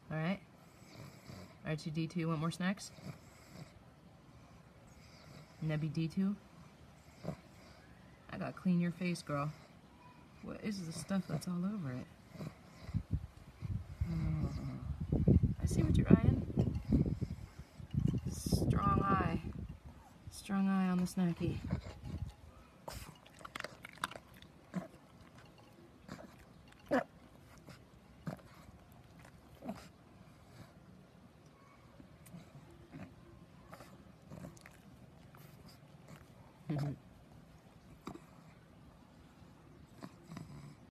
Alright? R2D2, you want more snacks? Nebby D2? I gotta clean your face, girl. What is the stuff that's all over it? Oh, I see what you're eyeing. Strong eye. Strong eye on the snacky. Mm-hmm.